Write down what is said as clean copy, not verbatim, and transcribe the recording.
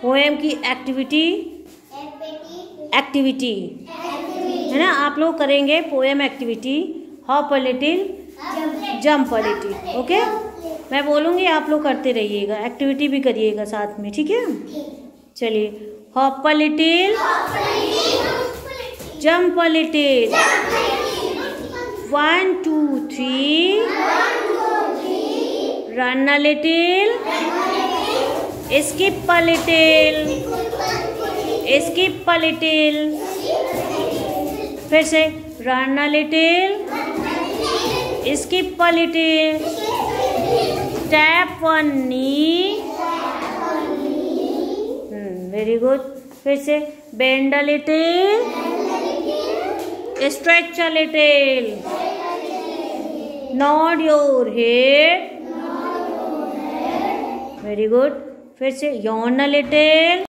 Poem की activity है ना, आप लोग करेंगे poem activity. Hop a little, jump a little. Okay, मैं बोलूँगी, आप लोग करते रहिएगा, एक्टिविटी भी करिएगा साथ में, ठीक है। चलिए, hop a little, jump a little, 1 2 3, run a little, skip a little, skip a little, फिर से run a little, skip a little, tap one knee, very good, फिर से bend a little, stretch a little, nod your head, very good, फिर से yawn a little,